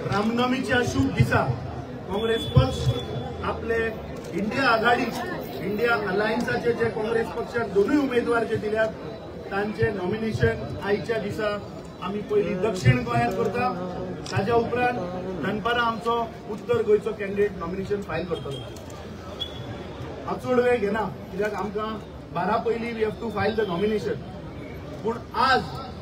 रामनवमीच्या शुभ दिसा काँग्रेस पक्ष आपले इंडिया आघाडी इंडिया अलायन्साचे जे काँग्रेस पक्षाक दोनूय उमेदवार जे दिल्यात तांचे नॉमिनेशन आयच्या दिसा आम्ही पहिली दक्षिण गोंयांत करता ताज्या उपरांत दनपारां आमचो उत्तर गोंयचो कॅन्डिडेट नॉमिनेशन फायल करतलो। हांव चड वेळ घेना कित्याक आमकां 12 पयलीं we have to file the nomination. पूण आज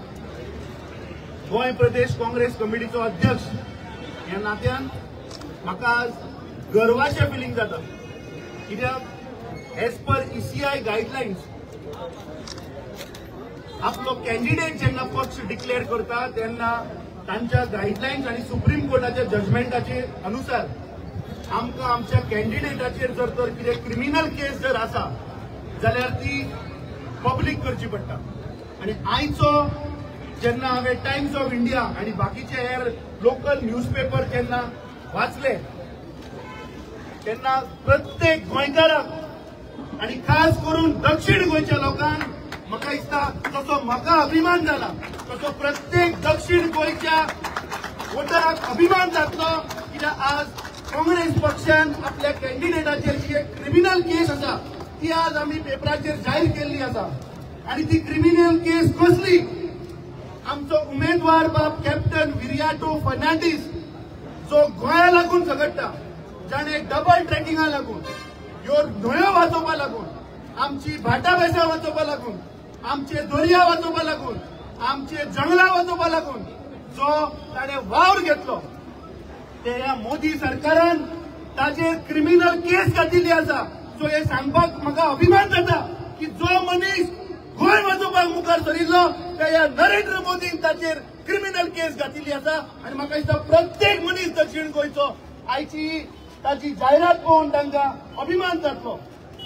गोंय प्रदेश काँग्रेस कमिटीचो अध्यक्ष ह्या नात्यान म्हाका आज गर्वाचें फिलिंग जाता कित्याक एज पर ECI गायडलायन्स आपलो कॅन्डिडेट जेन्ना पक्ष डिक्लेअर करता तेन्ना तांच्या गायडलायन्स आणि सुप्रीम कोर्टाच्या जजमेंटाचे अनुसार आमकां आमच्या कॅन्डिडेटाचेर जर तर कितें क्रिमिनल केस जर आसा जाल्यार ती पब्लीक करची पडटा। आणि आयचो जेन्ना हांवें टायम्स ऑफ इंडिया आणि बाकीचे हेर लोकल न्यूजपेपर जेन्ना वाचले तेन्ना प्रत्येक गोंयकाराक आणि खास करून दक्षिण गोंयच्या लोकांक म्हाका दिसता तसो म्हाका अभिमान जाला तसो प्रत्येक दक्षिण गोंयच्या वोटराक अभिमान जातलो कित्याक आज काँग्रेस पक्षान आपल्या कॅन्डिडेटाचेर जी एक क्रिमिनल केस आसा ती आज आमी पेपराचेर जाहीर केल्ली आसा। आणि ती क्रिमिनल केस कसली आमचो उमेदवार बाब कॅप्टन विरियाटो फर्नांडीस जो गोंया लागून झगडटा जाणे डबल ट्रॅकिंगा लागून ह्यो न्हंयो वाचोवपा लागून आमची भाटां बेसां वाचोवपा लागून आमचे दर्या वाचोवपा लागून आमचे जंगलां वाचोवपा लागून जो ताणें वावर घेतलो ते ह्या मोदी सरकारान ताजेर क्रिमिनल केस घातिल्ली आसा। सो हे सांगपाक म्हाका अभिमान जाता की जो मनीस गोंय वाचोवपाक मुखार सरिल्लो त्या ह्या नरेंद्र मोदीन ताचेर क्रिमिनल केस घातिल्ली आसा। आनी म्हाका दिसता प्रत्येक मनीस दक्षिण गोंयचो आयची ताची जायरात पळोवन तांकां अभिमान जातलो।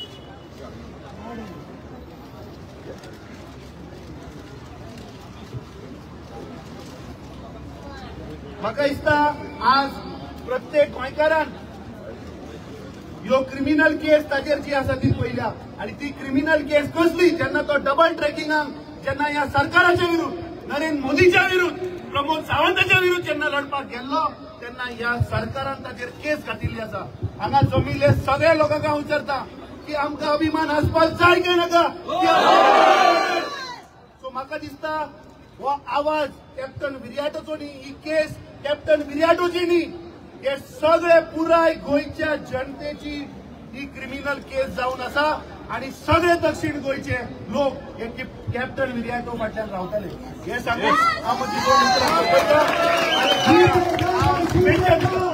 म्हाका दिसता आज प्रत्येक गोंयकारान ह्यो क्रिमिनल केस ताचेर जी आसा ती पळयल्या आणि ती क्रिमिनल केस कसली जेन्ना तो डबल ट्रॅकिंगाक जेन्ना ह्या सरकाराच्या विरुद्ध नरेंद्र मोदीच्या विरुद्ध प्रमोद सावंताच्या विरुद्ध जेन्ना लढपाक गेल्लो तेन्ना ह्या सरकारान ताचेर केस घातिल्ली आसा। हांगा जमिल्ले सगळे लोकांक हांव विचारता की आमकां अभिमान आसपाक जाय काय नाका। सो म्हाका दिसता हो आवाज कॅप्टन विरियाटोचो न्ही ही केस कॅप्टन विरियाटोची न्ही हे सगळे पुराय गोंयच्या जनतेची ही क्रिमिनल केस जावन आसा आणि सगळे दक्षिण गोंयचे लोक हे कॅप्टन विरियाटो फाटल्यान रावतले हे सांगून हांव म्हजी दोन